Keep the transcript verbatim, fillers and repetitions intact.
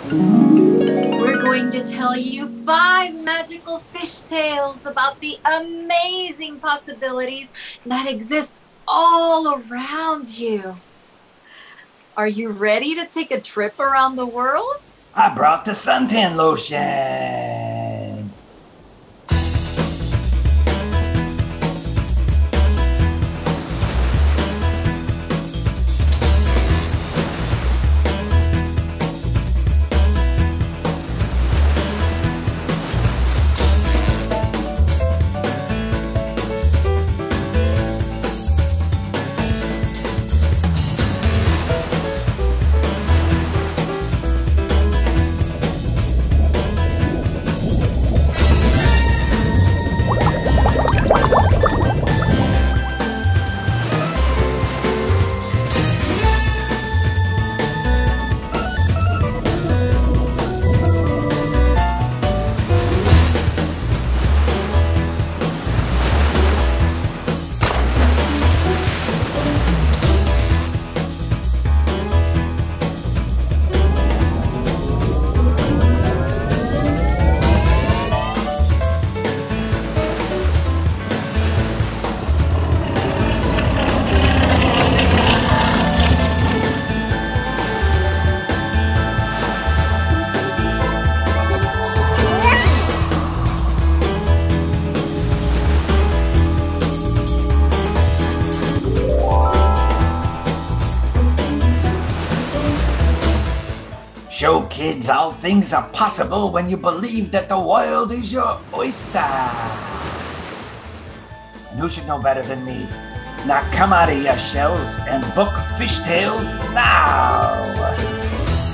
We're going to tell you five magical fish tales about the amazing possibilities that exist all around you. Are you ready to take a trip around the world? I brought the suntan lotion. Show kids how things are possible when you believe that the world is your oyster. You should know better than me. Now come out of your shells and book fish tales now.